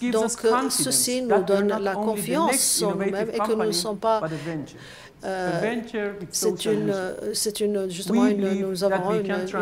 gives us Donc, confidence ceci nous that we're donne not la only the confiance next en nous-mêmes innovative et que nous ne company, sommes pas but a venture. justement, nous avons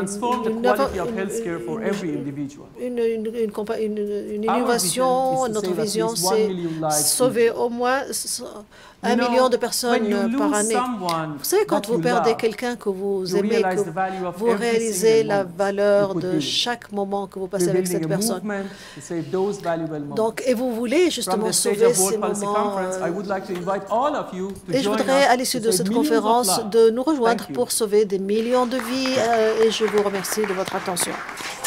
une innovation. Notre vision, c'est sauver au moins 1 million de personnes par année. Vous savez, quand vous perdez quelqu'un que vous aimez, que vous réalisez la valeur de chaque moment que vous passez avec cette personne. Donc, et vous voulez justement sauver ces moments. Et je voudrais, à l'issue de cette conférence, de nous rejoindre pour sauver des millions de vies. Et je vous remercie de votre attention.